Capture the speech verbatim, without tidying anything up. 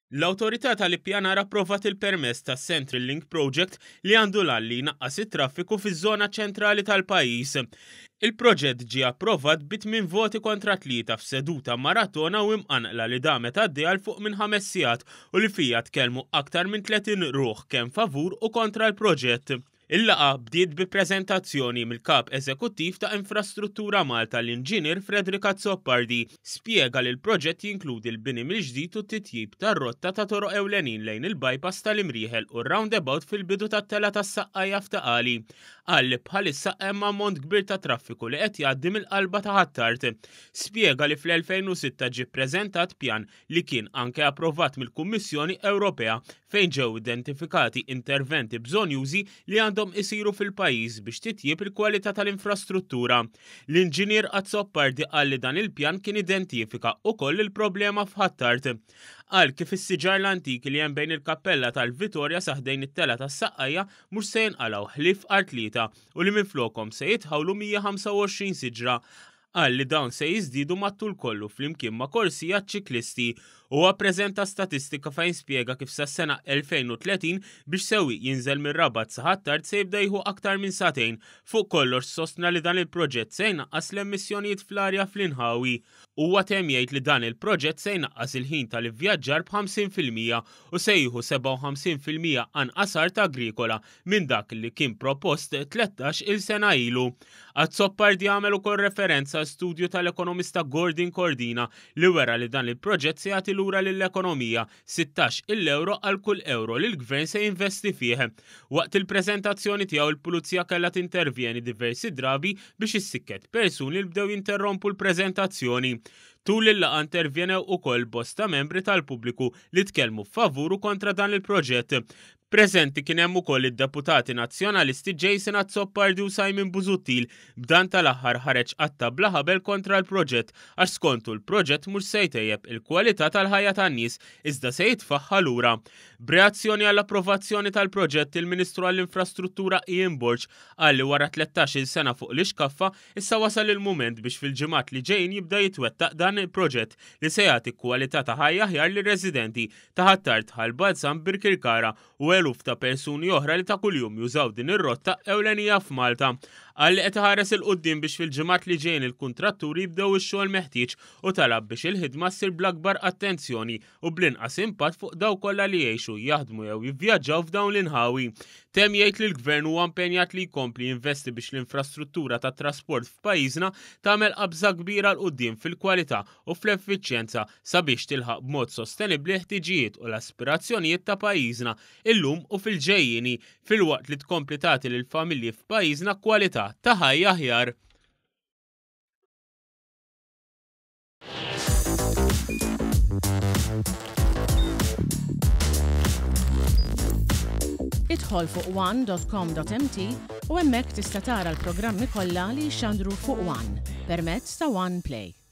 L-Awtorità tal-Ippjanar approvat il-permess tas Central Link Project li għandu l-għalli naqqas it-traffiku fiż-żona ċentrali tal-pajjiż. Il-proġett ġie approvat bi tmien voti kontra tlieta f'seduta maratona u imqanqla li damet għaddej għal fuq minn ħames sigħat u li fija tkellmu aktar minn tletin ruħ kemm favur u kontra l-proġett. Il-laqa bdiet bi preżentazzjoni mill-Kap Eżekuttiv ta' Infrastruttura Malta l-Inġinier Frederick Azzoppardi spjega li l-proġett jinkludi l-bini mill-ġdid u t-titjib tar-rotta ta' toroq ewlenin lejn il-bypass tal-Imrieħel u r-roundabout fil-bidu tat-tela tas-Saqqajja f'Taqali. Qal li bħalissa hemm ammont kbir ta' traffiku li qed jgħaddi mill-qalba ta' Ħattart. Spjega li fl-elfejn u sitta ġie ppreżentat pjan li kien anke approvat mill-Kummissjoni Ewropea fejn ġew identifikati interventi bżonjużi li għandhom isiru fil-pajjiż biex titjib il-kwalità tal-infrastruttura. L-Inġinier Azzoppardi qal li dan il-pjan kien identifika wkoll il-problema f'Ħattart. Qal kif is-siġar l-antiki li hemm bejn il-Kappella tal-Vitorja saħdejn it-tela tas-Saqqajja mhux se jinqalgħu ħlief qar tlieta u li minflokhom se jitħawlu mija ħamsa u għoxrin siġra. Qal li dawn se jiżdiedu mat-tul kollu flimkien ma' korsija ċiklisti u appreżenta statistika fejn spjega kif sas-sena elfejn u tletin biex sewwieq jinżel mir-Rabat sa Ħattart se jibda jieħu aktar minn satejn. Fuq kollox sostna li dan il-proġett se jnaqqas l-emissjonijiet fl-arja fl-inħawi. Huwa temm jgħid li dan il-proġett se jnaqqas il-ħin tal-ivvjaġġar b'ħamsin fil-mija u se jieħu seba' u ħamsin fil-mija anqas art agrikola minn dak li kien propost tlettax il sena ilu. Azzoppardi għamel ukoll referenza għal studju tal-ekonomista Gordon Cordina li wera li dan il-proġett se jagħti lura lill-ekonomija sittax il-euro għal kull euro li l-gvern se jinvesti fih. Waqt il-preżentazzjoni tiegħu il-pulizija kellha tintervjeni diversi drabi biex issikket persuni li bdew jinterrompu l-preżentazzjoni. Tul il-laqa intervjenew ukoll bosta membri tal-pubbliku li tkellmu favur u kontra dan il-proġett. Preżenti kien hemm ukoll id-deputati nazzjonalisti Jason Azzoppardi u Simon Busuttil b'dan tal-aħħar ħareġ għat-tabla ħabel kontra l-proġett għax skontu l-proġett mhux se jtejjeb il-kwalità tal-ħajja tan-nies iżda se jitfaħħa lura. B'reazzjoni għall-approvazzjoni tal-proġett il-Ministru għall-Infrastruttura Ian Borg qal li wara tlettax-il sena fuq l-ixkaffa issa wasal il-mument biex fil-ġimgħat li ġejjin jibda jitwettaq dan il-proġett li se jagħti kwalità ta' ħajja aħjar lir-residenti ta' Ħattart Ħalbalzam Birkirkara u eluf ta' persuni oħra li ta' kuljum jużaw din ir-rotta ewlenija f'Malta. Qal li qed iħares il-qudiem biex fil-ġimgħat li ġejjin il-kuntratturi jibdew ix-xogħol meħtieġ u talab biex il-ħidma ssir bl-akbar attenzjoni u bl-inqas impatt fuq dawk kollha li jgħixu, jaħdmu jew jivvjaġġaw f'dawn l-inħawi. Temm jgħid li l-Gvern huwa impenjat li jkompli jinvesti biex l-infrastruttura tat-trasport f'pajjiżna tagħmel qabża kbira l qudiem fil-kwalità u fl-effiċjenza sabiex tilħaq b'mod sostenibbli ħtiġijiet u l-aspirazzjonijiet ta' pajjiżna illum u fil-ġejjieni filwaqt li tkompli tagħti lill-familji f'pajjiżna kwalità ta' ħajja aħjar. Idħol fuq one dot com dot m t u hemmhekk tista' tara l-programmi kollha li jxandru fuq One permezz ta' One Play.